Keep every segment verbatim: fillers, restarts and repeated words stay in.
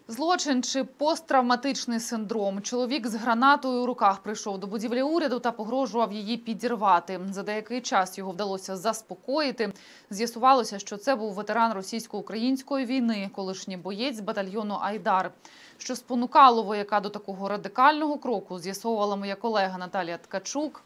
Злочин чи посттравматичний синдром. Чоловік з гранатою у руках прийшов до будівлі уряду та погрожував її підірвати. За деякий час його вдалося заспокоїти. З'ясувалося, що це був ветеран російсько-української війни, колишній боєць батальйону «Айдар». Що спонукало вояка до такого радикального кроку, з'ясовувала моя колега Наталія Ткачук.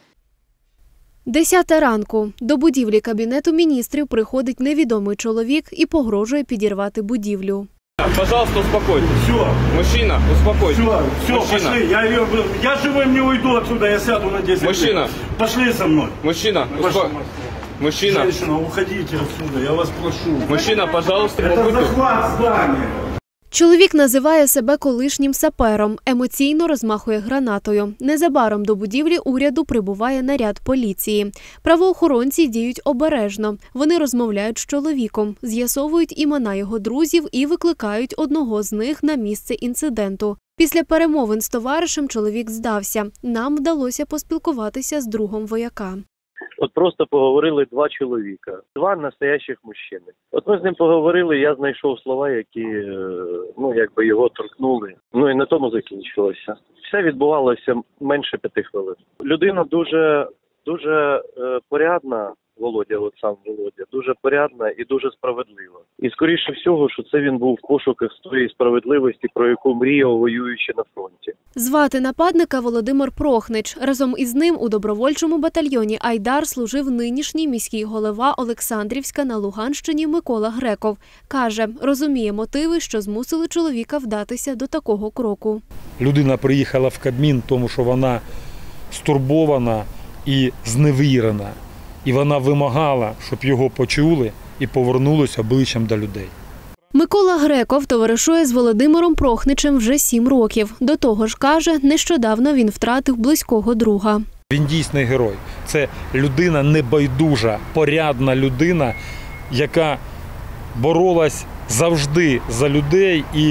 Десята ранку. До будівлі Кабінету міністрів приходить невідомий чоловік і погрожує підірвати будівлю. Пожалуйста, успокойтесь. Все. Мужчина, успокойтесь. Все, все, Мужчина. пошли. Я, я, я живым не уйду отсюда, я сяду на десять Мужчина. лет. Пошли со мной. Мужчина, успо... Мужчина. Женщина, уходите отсюда, я вас прошу. Мужчина, пожалуйста. Это побудьте... захват здания. Чоловік називає себе колишнім сапером, емоційно розмахує гранатою. Незабаром до будівлі уряду прибуває наряд поліції. Правоохоронці діють обережно. Вони розмовляють з чоловіком, з'ясовують імена його друзів і викликають одного з них на місце інциденту. Після перемовин з товаришем чоловік здався. Нам вдалося поспілкуватися з другом вояка. От просто поговорили два чоловіка, два настоящих мужчини. От ми з ним поговорили, я знайшов слова, які, ну, якби його торкнули. Ну і на тому закінчилося. Все відбувалося менше п'яти хвилин. Людина дуже, дуже е, порядна, Володя, от сам Володя, дуже порядна і дуже справедлива. І скоріше всього, що це він був в пошуках тої справедливості, про яку мріяв, воюючи на фронті. Звати нападника Володимир Прохнич. Разом із ним у добровольчому батальйоні «Айдар» служив нинішній міський голова Олександрівська на Луганщині Микола Греков. Каже, розуміє мотиви, що змусили чоловіка вдатися до такого кроку. Людина приїхала в Кабмін, тому що вона стурбована і зневірена. І вона вимагала, щоб його почули і повернулися обличчям до людей. Микола Греков товаришує з Володимиром Прохничем вже сім років. До того ж, каже, нещодавно він втратив близького друга. Він дійсний герой. Це людина небайдужа, порядна людина, яка боролась завжди за людей і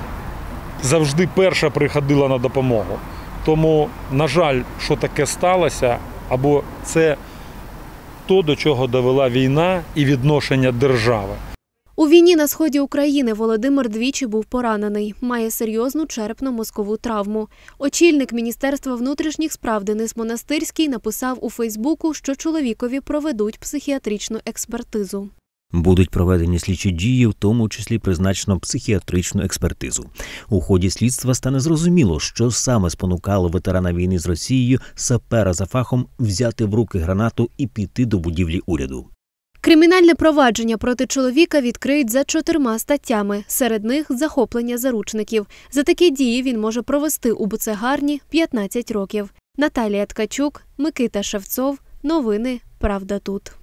завжди перша приходила на допомогу. Тому, на жаль, що таке сталося, або це то, до чого довела війна і відношення держави. У війні на сході України Володимир двічі був поранений. Має серйозну черепно-мозкову травму. Очільник Міністерства внутрішніх справ Денис Монастирський написав у Фейсбуку, що чоловікові проведуть психіатричну експертизу. Будуть проведені слідчі дії, в тому числі призначено психіатричну експертизу. У ході слідства стане зрозуміло, що саме спонукало ветерана війни з Росією, сапера за фахом, взяти в руки гранату і піти до будівлі уряду. Кримінальне провадження проти чоловіка відкриють за чотирма статтями. Серед них – захоплення заручників. За такі дії він може провести у буцегарні п'ятнадцять років. Наталія Ткачук, Микита Шевцов. Новини «Правда тут».